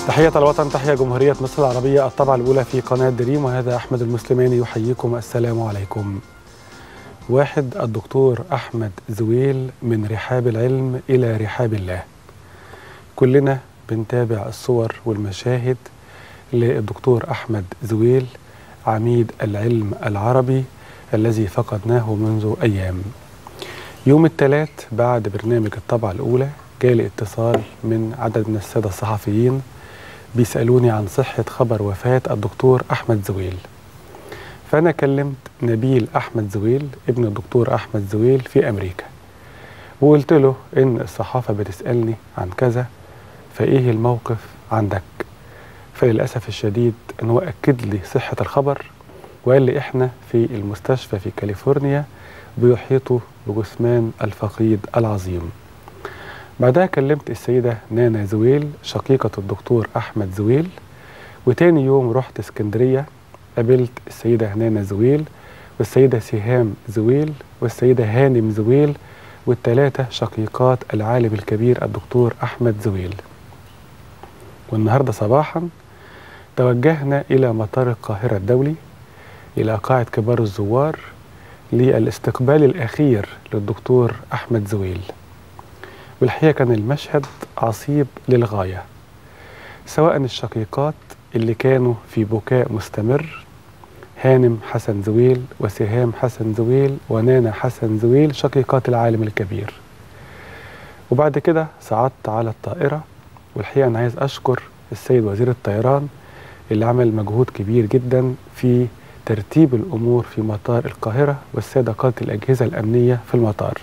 تحية الوطن، تحية جمهورية مصر العربية، الطبعة الأولى في قناة دريم، وهذا أحمد المسلماني يحييكم. السلام عليكم. واحد، الدكتور أحمد زويل من رحاب العلم إلى رحاب الله. كلنا بنتابع الصور والمشاهد للدكتور أحمد زويل عميد العلم العربي الذي فقدناه منذ أيام. يوم الثلاث بعد برنامج الطبعة الأولى جالي اتصال من عدد من السادة الصحفيين بيسألوني عن صحة خبر وفاة الدكتور أحمد زويل. فأنا كلمت نبيل أحمد زويل ابن الدكتور أحمد زويل في أمريكا، وقلت له إن الصحافة بتسألني عن كذا، فإيه الموقف عندك؟ فللأسف الشديد إن هو أكد لي صحة الخبر، وقال لي إحنا في المستشفى في كاليفورنيا بيحيطوا بجثمان الفقيد العظيم. بعدها كلمت السيدة نانا زويل شقيقة الدكتور أحمد زويل، وتاني يوم رحت اسكندرية قابلت السيدة نانا زويل والسيدة سهام زويل والسيدة هانم زويل، والثلاثة شقيقات العالم الكبير الدكتور أحمد زويل. والنهاردة صباحا توجهنا إلى مطار القاهرة الدولي إلى قاعة كبار الزوار للاستقبال الأخير للدكتور أحمد زويل. والحقيقة كان المشهد عصيب للغاية، سواء الشقيقات اللي كانوا في بكاء مستمر، هانم حسن زويل وسهام حسن زويل ونانا حسن زويل شقيقات العالم الكبير. وبعد كده صعدت على الطائرة، والحقيقة أنا عايز أشكر السيد وزير الطيران اللي عمل مجهود كبير جدا في ترتيب الأمور في مطار القاهرة والسادة قادة الأجهزة الأمنية في المطار.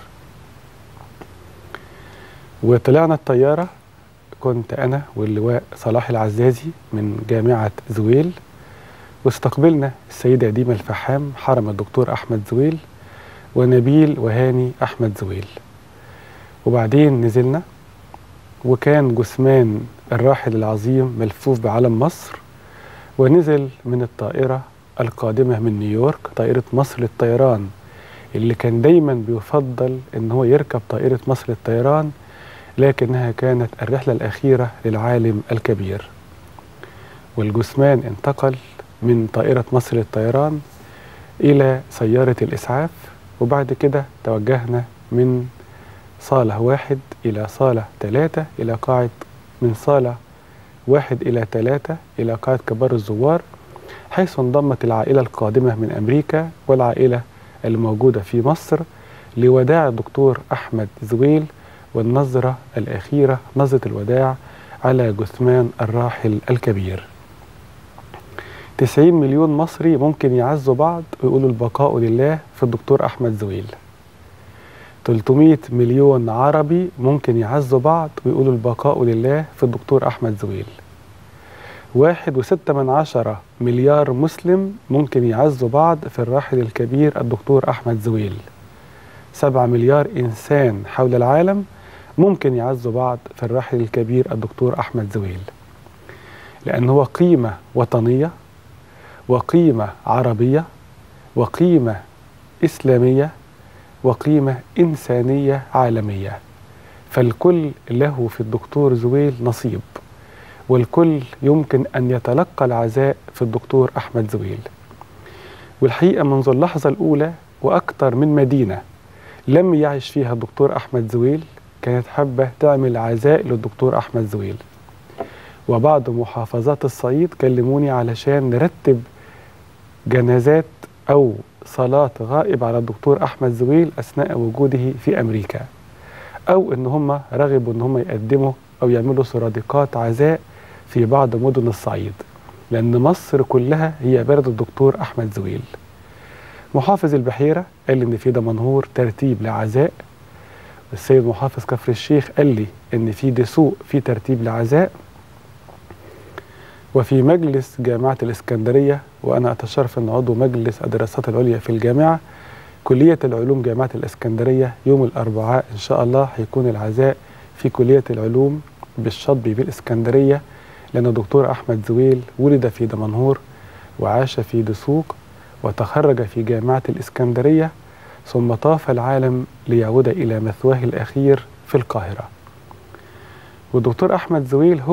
وطلعنا الطيارة، كنت أنا واللواء صلاح العزازي من جامعة زويل، واستقبلنا السيدة ديما الفحام حرم الدكتور أحمد زويل ونبيل وهاني أحمد زويل. وبعدين نزلنا، وكان جثمان الراحل العظيم ملفوف بعلم مصر، ونزل من الطائرة القادمة من نيويورك، طائرة مصر للطيران، اللي كان دايما بيفضل ان هو يركب طائرة مصر للطيران، لكنها كانت الرحلة الأخيرة للعالم الكبير. والجثمان انتقل من طائرة مصر للطيران إلى سيارة الإسعاف، وبعد كده توجهنا من صالة 1 إلى صالة 3 إلى قاعة، من صالة 1 إلى 3 إلى قاعة كبار الزوار، حيث انضمت العائلة القادمة من أمريكا والعائلة الموجودة في مصر لوداع الدكتور أحمد زويل، والنظرة الأخيرة نظرة الوداع على جثمان الراحل الكبير. 90 مليون مصري ممكن يعزوا بعض ويقولوا البقاء لله في الدكتور أحمد زويل. 300 مليون عربي ممكن يعزوا بعض ويقولوا البقاء لله في الدكتور أحمد زويل. 1.6 مليار مسلم ممكن يعزوا بعض في الراحل الكبير الدكتور أحمد زويل. 7 مليار إنسان حول العالم ممكن يعزوا بعض في الراحل الكبير الدكتور أحمد زويل، لأنه هو قيمة وطنية وقيمة عربية وقيمة إسلامية وقيمة إنسانية عالمية، فالكل له في الدكتور زويل نصيب، والكل يمكن أن يتلقى العزاء في الدكتور أحمد زويل. والحقيقة منذ اللحظة الأولى وأكثر من مدينة لم يعيش فيها الدكتور أحمد زويل كانت حابة تعمل عزاء للدكتور أحمد زويل. وبعض محافظات الصعيد كلموني علشان نرتب جنازات أو صلاة غائب على الدكتور أحمد زويل أثناء وجوده في أمريكا، أو إن هم رغبوا إن هم يقدموا أو يعملوا سرادقات عزاء في بعض مدن الصعيد، لأن مصر كلها هي بلد الدكتور أحمد زويل. محافظ البحيرة قال لي إن في دمنهور ترتيب لعزاء، السيد محافظ كفر الشيخ قال لي إن في دسوق في ترتيب لعزاء، وفي مجلس جامعة الإسكندرية، وأنا أتشرف أن عضو مجلس الدراسات العليا في الجامعة كلية العلوم جامعة الإسكندرية، يوم الأربعاء إن شاء الله هيكون العزاء في كلية العلوم بالشاطبي بالإسكندرية، لأن الدكتور أحمد زويل ولد في دمنهور وعاش في دسوق وتخرج في جامعة الإسكندرية، ثم طاف العالم ليعود إلى مثواه الأخير في القاهرة. والدكتور أحمد زويل هو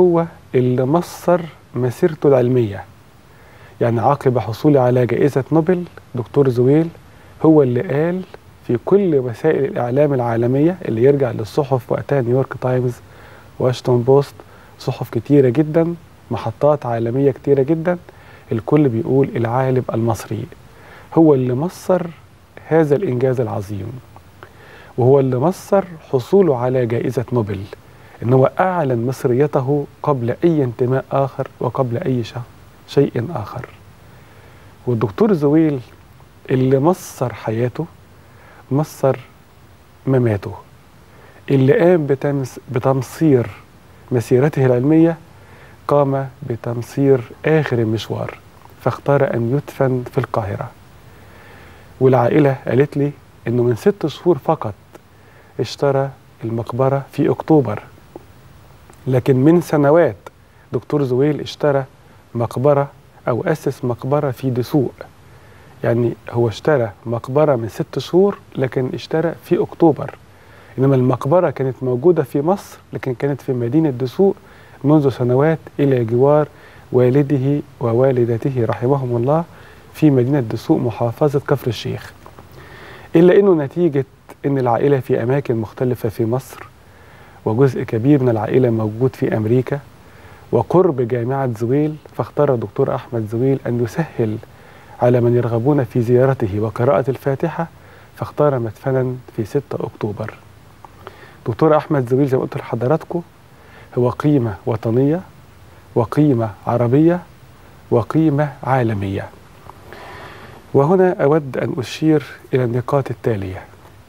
اللي مصر مسيرته العلمية. يعني عقب حصوله على جائزة نوبل دكتور زويل هو اللي قال في كل وسائل الإعلام العالمية اللي يرجع للصحف وقتها نيويورك تايمز، واشنطن بوست، صحف كتيرة جدا، محطات عالمية كتيرة جدا، الكل بيقول العالم المصري هو اللي مصر هذا الإنجاز العظيم، وهو اللي مصر حصوله على جائزة نوبل، إن هو أعلن مصريته قبل أي انتماء آخر وقبل أي شيء آخر. والدكتور زويل اللي مصر حياته مصر مماته، اللي قام بتمصير مسيرته العلمية قام بتمصير آخر المشوار، فاختار أن يدفن في القاهرة. والعائلة قالت لي إنه من 6 شهور فقط اشترى المقبرة في أكتوبر، لكن من سنوات دكتور زويل اشترى مقبرة أو أسس مقبرة في دسوق. يعني هو اشترى مقبرة من 6 شهور لكن اشترى في أكتوبر، إنما المقبرة كانت موجودة في مصر لكن كانت في مدينة دسوق منذ سنوات إلى جوار والده ووالدته رحمهم الله في مدينة دسوق محافظة كفر الشيخ. إلا أنه نتيجة أن العائلة في أماكن مختلفة في مصر، وجزء كبير من العائلة موجود في أمريكا، وقرب جامعة زويل، فاختار الدكتور أحمد زويل أن يسهل على من يرغبون في زيارته وقراءة الفاتحة، فاختار مدفنا في 6 أكتوبر. دكتور أحمد زويل زي ما قلت لحضراتكم هو قيمة وطنية وقيمة عربية وقيمة عالمية. وهنا أود أن أشير إلى النقاط التالية.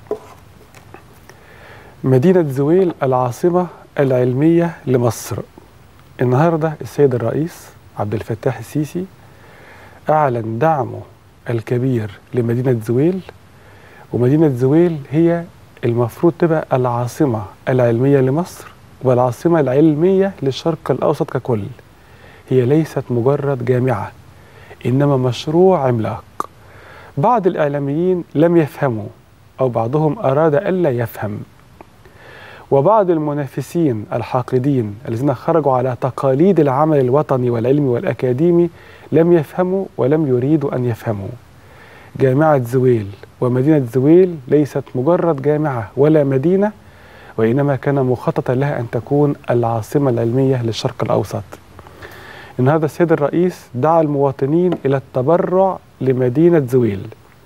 مدينة زويل العاصمة العلمية لمصر. النهاردة السيد الرئيس عبد الفتاح السيسي أعلن دعمه الكبير لمدينة زويل، ومدينة زويل هي المفروض تبقى العاصمة العلمية لمصر والعاصمة العلمية للشرق الأوسط ككل. هي ليست مجرد جامعة، إنما مشروع عملاق. بعض الإعلاميين لم يفهموا، أو بعضهم أراد ألا يفهم، وبعض المنافسين الحاقدين الذين خرجوا على تقاليد العمل الوطني والعلمي والأكاديمي لم يفهموا ولم يريدوا أن يفهموا. جامعة زويل ومدينة زويل ليست مجرد جامعة ولا مدينة، وإنما كان مخططا لها أن تكون العاصمة العلمية للشرق الأوسط. النهارده السيد الرئيس دعا المواطنين إلى التبرع لمدينة زويل،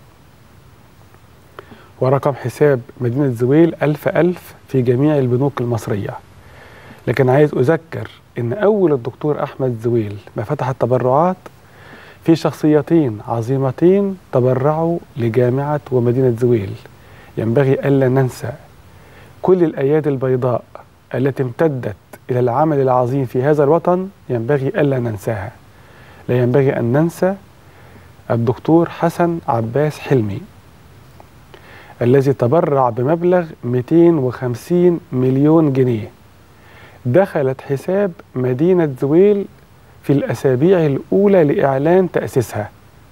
ورقم حساب مدينة زويل 1000 في جميع البنوك المصرية. لكن عايز أذكر إن أول الدكتور أحمد زويل ما فتح التبرعات في شخصيتين عظيمتين تبرعوا لجامعة ومدينة زويل. ينبغي ألا ننسى كل الأيادي البيضاء التي امتدت إلى العمل العظيم في هذا الوطن، ينبغي ألا ننساها. لا ينبغي أن ننسى الدكتور حسن عباس حلمي الذي تبرع بمبلغ 250 مليون جنيه دخلت حساب مدينة زويل في الأسابيع الأولى لإعلان تأسيسها.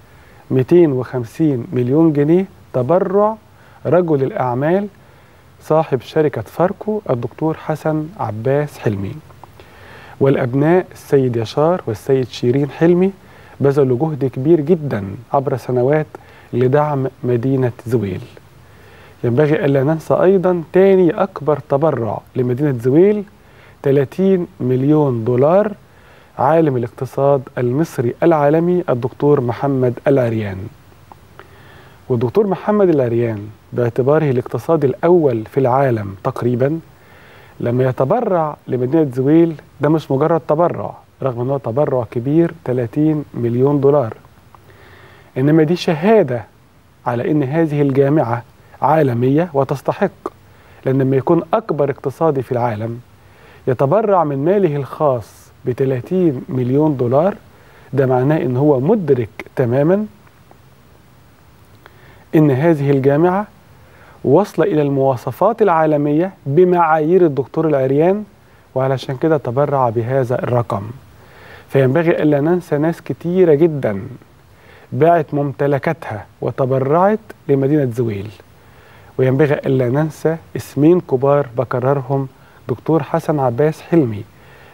250 مليون جنيه تبرع رجل الأعمال صاحب شركة فاركو الدكتور حسن عباس حلمي، والأبناء السيد يشار والسيد شيرين حلمي بذلوا جهد كبير جدا عبر سنوات لدعم مدينة زويل. ينبغي ألا ننسى أيضا تاني أكبر تبرع لمدينة زويل 30 مليون دولار عالم الاقتصاد المصري العالمي الدكتور محمد العريان. والدكتور محمد العريان باعتباره الاقتصادي الأول في العالم تقريبا، لما يتبرع لمدينة زويل ده مش مجرد تبرع، رغم أنه تبرع كبير 30 مليون دولار، إنما دي شهادة على أن هذه الجامعة عالمية وتستحق. لأن لما يكون أكبر اقتصادي في العالم يتبرع من ماله الخاص ب30 مليون دولار، ده معناه إن هو مدرك تماما إن هذه الجامعة وصل إلى المواصفات العالمية بمعايير الدكتور العريان، وعلشان كده تبرع بهذا الرقم. فينبغي ألا ننسى ناس كتيرة جدا باعت ممتلكاتها وتبرعت لمدينة زويل، وينبغي ألا ننسى اسمين كبار بكررهم: دكتور حسن عباس حلمي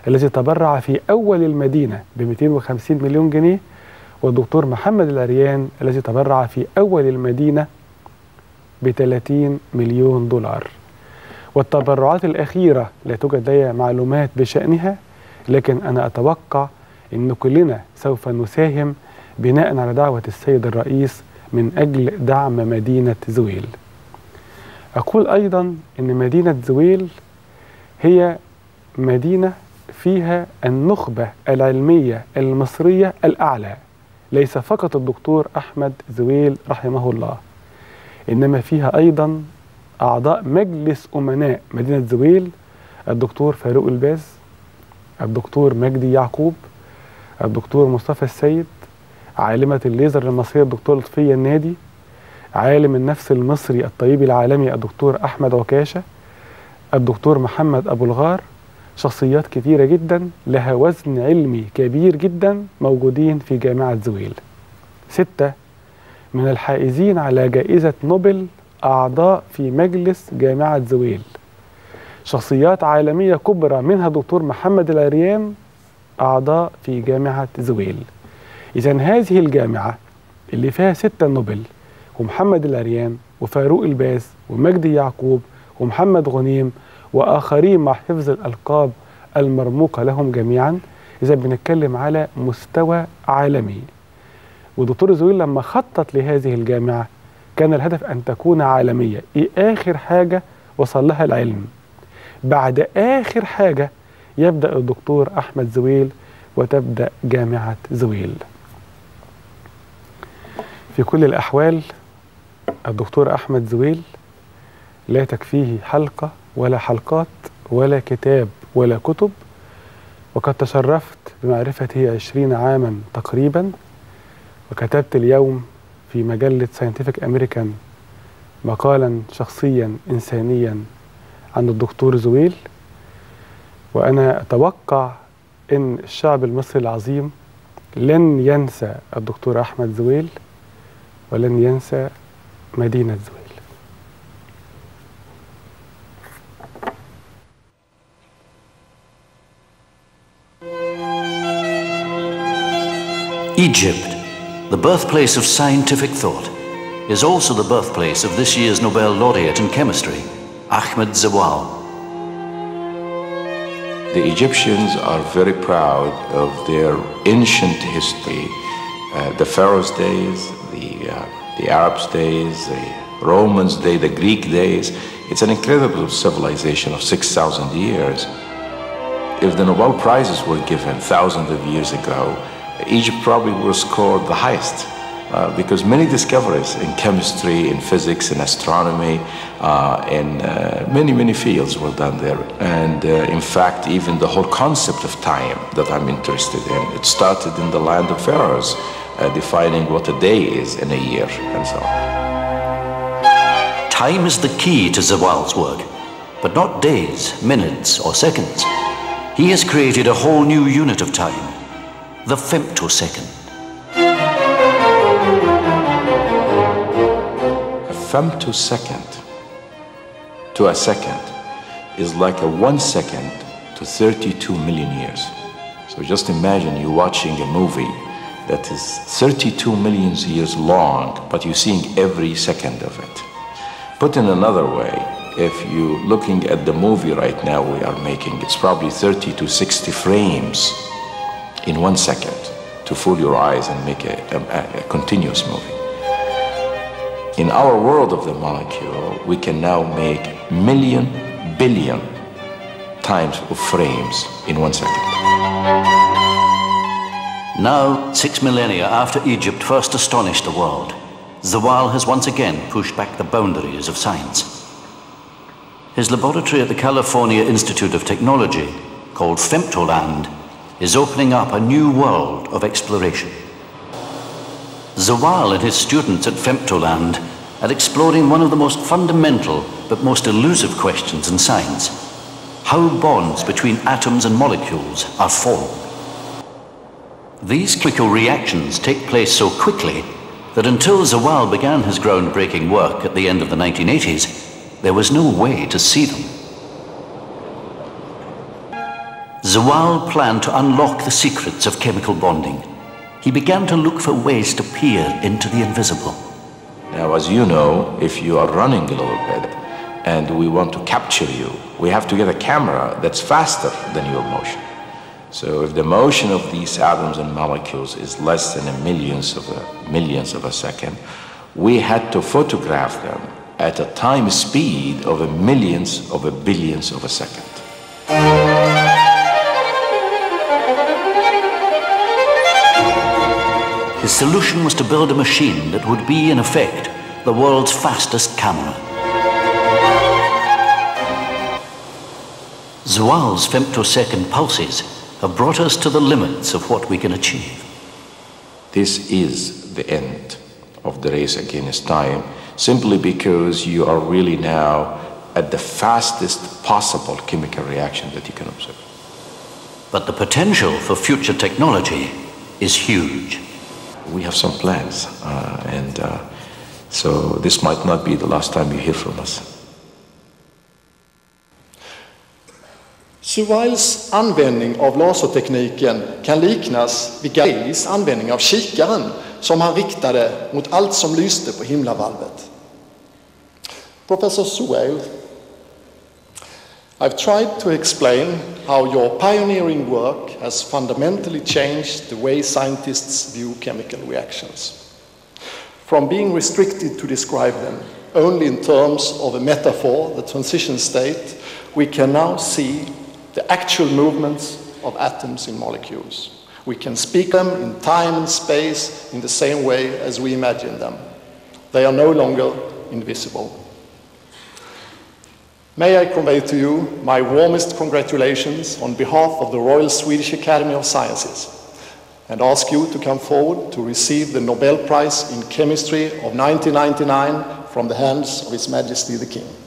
الذي تبرع في أول المدينة ب 250 مليون جنيه، والدكتور محمد العريان الذي تبرع في أول المدينة ب 30 مليون دولار. والتبرعات الأخيرة لا توجد لدي معلومات بشأنها، لكن أنا أتوقع أن كلنا سوف نساهم بناء على دعوة السيد الرئيس من أجل دعم مدينة زويل. أقول أيضا أن مدينة زويل هي مدينة فيها النخبة العلمية المصرية الأعلى، ليس فقط الدكتور أحمد زويل رحمه الله، إنما فيها أيضا أعضاء مجلس أمناء مدينة زويل: الدكتور فاروق الباز، الدكتور مجدي يعقوب، الدكتور مصطفى السيد، عالمة الليزر المصرية الدكتور لطفية النادي، عالم النفس المصري الطبيب العالمي الدكتور أحمد عكاشة، الدكتور محمد أبو الغار. شخصيات كثيرة جدا لها وزن علمي كبير جدا موجودين في جامعة زويل. 6 من الحائزين على جائزة نوبل أعضاء في مجلس جامعة زويل، شخصيات عالمية كبرى، منها دكتور محمد العريان أعضاء في جامعة زويل. إذن هذه الجامعة اللي فيها 6 نوبل ومحمد العريان وفاروق الباز ومجدي يعقوب ومحمد غنيم وآخرين مع حفظ الألقاب المرموقة لهم جميعا، إذا بنتكلم على مستوى عالمي. ودكتور زويل لما خطط لهذه الجامعة كان الهدف أن تكون عالمية. إيه آخر حاجة وصل لها العلم؟ بعد آخر حاجة يبدأ الدكتور أحمد زويل وتبدأ جامعة زويل. في كل الأحوال الدكتور أحمد زويل لا تكفيه حلقة ولا حلقات ولا كتاب ولا كتب، وقد تشرفت بمعرفته 20 عاما تقريبا، وكتبت اليوم في مجلة ساينتفك أمريكان مقالا شخصيا إنسانيا عن الدكتور زويل. وأنا أتوقع أن الشعب المصري العظيم لن ينسى الدكتور أحمد زويل ولن ينسى مدينة زويل. Egypt, the birthplace of scientific thought, is also the birthplace of this year's Nobel laureate in chemistry, Ahmed Zewail. The Egyptians are very proud of their ancient history, the Pharaoh's days, the Arabs' days, the Romans' days, the Greek days. It's an incredible civilization of 6,000 years. If the Nobel Prizes were given thousands of years ago, Egypt probably would have scored the highest because many discoveries in chemistry, in physics, in astronomy, in many fields were done there. And in fact, even the whole concept of time that I'm interested in, it started in the land of pharaohs, defining what a day is in a year and so on. Time is the key to Zewail's work, but not days, minutes, or seconds. He has created a whole new unit of time, the femtosecond. A femtosecond to a second is like a 1 second to 32 million years. So just imagine you watching a movie that is 32 million years long, but you're seeing every second of it. Put in another way, if you're looking at the movie right now we are making, it's probably 30 to 60 frames in 1 second to fool your eyes and make a continuous movie. In our world of the molecule, we can now make million, billion times of frames in 1 second. Now, 6 millennia after Egypt first astonished the world, Zewail has once again pushed back the boundaries of science. His laboratory at the California Institute of Technology, called Femtoland, is opening up a new world of exploration. Zewail and his students at Femtoland are exploring one of the most fundamental but most elusive questions in science: how bonds between atoms and molecules are formed. These chemical reactions take place so quickly that until Zewail began his groundbreaking work at the end of the 1980s, there was no way to see them. Zewail planned to unlock the secrets of chemical bonding. He began to look for ways to peer into the invisible. Now, as you know, if you are running a little bit and we want to capture you, we have to get a camera that's faster than your motion. So if the motion of these atoms and molecules is less than millionths of a second, we had to photograph them at a time speed of a millionth of a billionth of a second. His solution was to build a machine that would be, in effect, the world's fastest camera. Zewail's femtosecond pulses have brought us to the limits of what we can achieve. This is the end of the race against time, simply because you are really now at the fastest possible chemical reaction that you can observe. But the potential for future technology is huge. We have some plans, so this might not be the last time you hear from us. Zewails användning av lasertekniken kan liknas vid Galileis användning av kikaren som han riktade mot allt som lyste på himlavalvet. Professor Zewail, I've tried to explain how your pioneering work has fundamentally changed the way scientists view chemical reactions. From being restricted to describe them only in terms of a metaphor, the transition state, we can now see the actual movements of atoms in molecules. We can speak them in time and space in the same way as we imagine them. They are no longer invisible. May I convey to you my warmest congratulations on behalf of the Royal Swedish Academy of Sciences and ask you to come forward to receive the Nobel Prize in Chemistry of 1999 from the hands of His Majesty the King.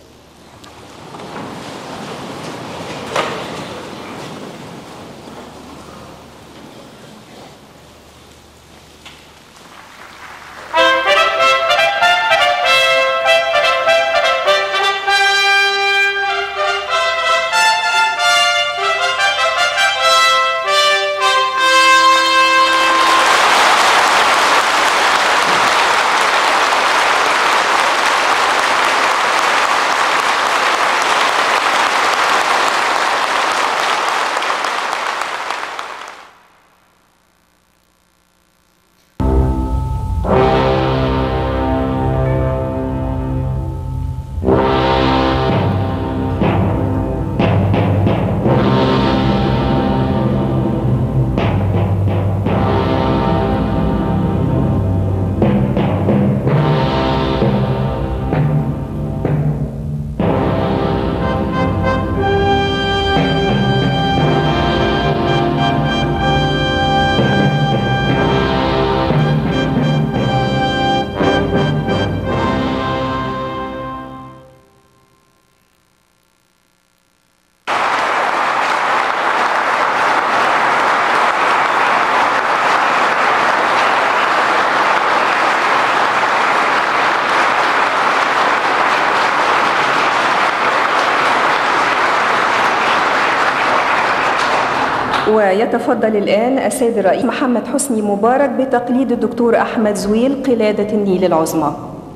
ويتفضل الآن السيد الرئيس محمد حسني مبارك بتقليد الدكتور أحمد زويل قلادة النيل العظمى.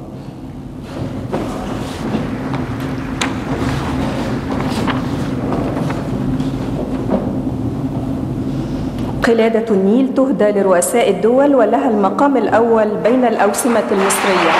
قلادة النيل تهدى لرؤساء الدول ولها المقام الأول بين الأوسمة المصرية.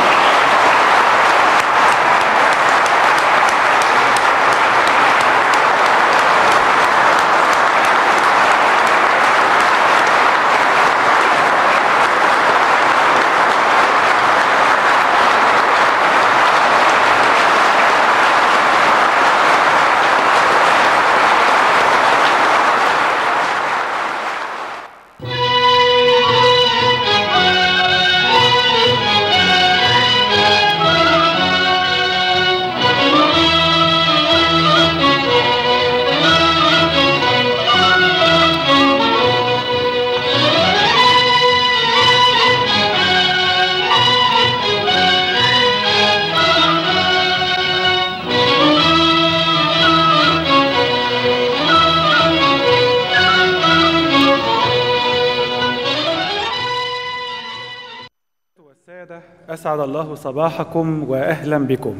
أسعد الله صباحكم وأهلا بكم.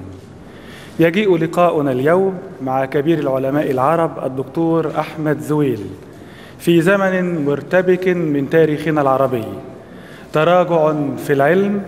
يجيء لقاؤنا اليوم مع كبير العلماء العرب الدكتور أحمد زويل في زمن مرتبك من تاريخنا العربي، تراجع في العلم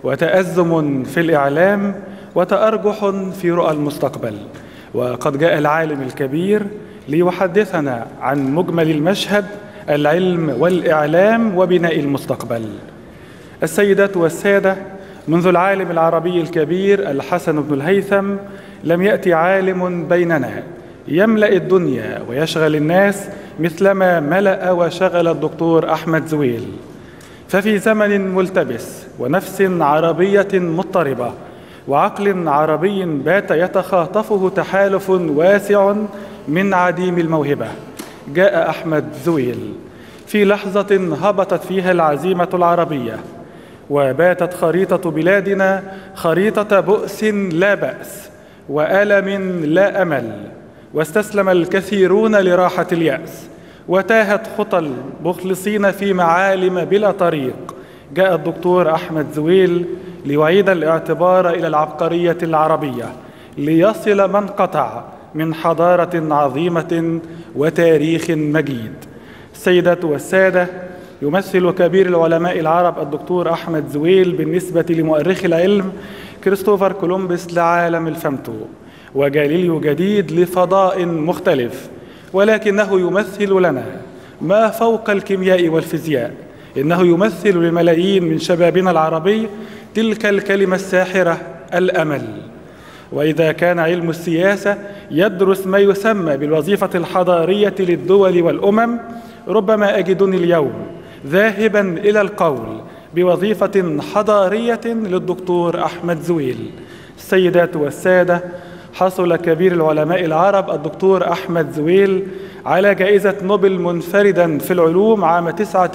وتأزم في الإعلام وتأرجح في رؤى المستقبل. وقد جاء العالم الكبير ليحدثنا عن مجمل المشهد، العلم والإعلام وبناء المستقبل. السيدات والسادة، منذ العالم العربي الكبير الحسن بن الهيثم لم يأتي عالم بيننا يملأ الدنيا ويشغل الناس مثلما ملأ وشغل الدكتور أحمد زويل. ففي زمن ملتبس ونفس عربية مضطربة وعقل عربي بات يتخاطفه تحالف واسع من عديم الموهبة، جاء أحمد زويل في لحظة هبطت فيها العزيمة العربية، وباتت خريطة بلادنا خريطة بؤس لا بأس وألم لا أمل، واستسلم الكثيرون لراحة اليأس، وتاهت خطى المخلصين في معالم بلا طريق. جاء الدكتور أحمد زويل ليعيد الاعتبار إلى العبقرية العربية، ليصل من قطع من حضارة عظيمة وتاريخ مجيد. السيدات والسادة، يمثل كبير العلماء العرب الدكتور أحمد زويل بالنسبة لمؤرخ العلم كريستوفر كولومبوس لعالم الفمتو، وجاليليو جديد لفضاء مختلف، ولكنه يمثل لنا ما فوق الكيمياء والفيزياء. إنه يمثل لملايين من شبابنا العربي تلك الكلمة الساحرة، الأمل. وإذا كان علم السياسة يدرس ما يسمى بالوظيفة الحضارية للدول والأمم، ربما أجدني اليوم ذاهبا إلى القول بوظيفة حضارية للدكتور أحمد زويل. السيدات والسادة، حصل كبير العلماء العرب الدكتور أحمد زويل على جائزة نوبل منفردا في العلوم عام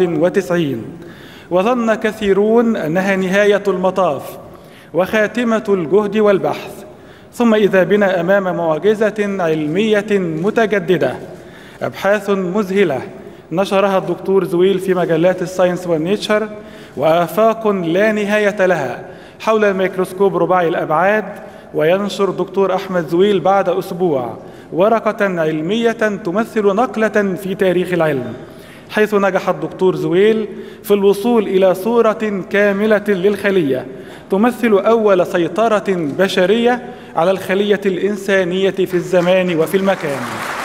99، وظن كثيرون أنها نهاية المطاف وخاتمة الجهد والبحث. ثم إذا بنا أمام معجزة علمية متجددة، أبحاث مذهلة نشرها الدكتور زويل في مجلات الساينس والنيتشر، وآفاق لا نهاية لها حول الميكروسكوب رباعي الأبعاد. وينشر الدكتور أحمد زويل بعد أسبوع ورقة علمية تمثل نقلة في تاريخ العلم، حيث نجح الدكتور زويل في الوصول إلى صورة كاملة للخلية تمثل أول سيطرة بشرية على الخلية الإنسانية في الزمان وفي المكان.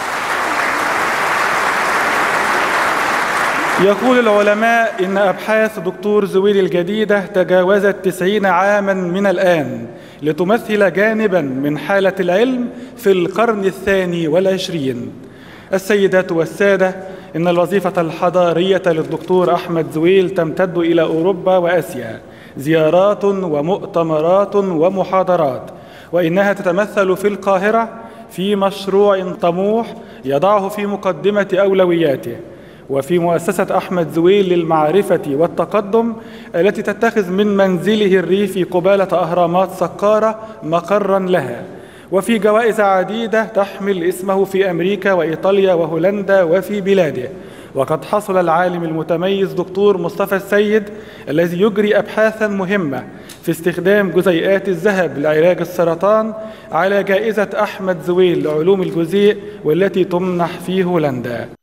يقول العلماء إن أبحاث دكتور زويل الجديدة تجاوزت 90 عاما من الآن، لتمثل جانبا من حالة العلم في القرن 22. السيدات والسادة، إن الوظيفة الحضارية للدكتور أحمد زويل تمتد إلى أوروبا وآسيا، زيارات ومؤتمرات ومحاضرات، وإنها تتمثل في القاهرة في مشروع طموح يضعه في مقدمة أولوياته، وفي مؤسسة أحمد زويل للمعرفة والتقدم التي تتخذ من منزله الريفي قبالة أهرامات سقارة مقرا لها، وفي جوائز عديدة تحمل اسمه في أمريكا وإيطاليا وهولندا وفي بلاده. وقد حصل العالم المتميز دكتور مصطفى السيد الذي يجري أبحاثا مهمة في استخدام جزيئات الذهب لعلاج السرطان على جائزة أحمد زويل لعلوم الجزيء، والتي تمنح في هولندا.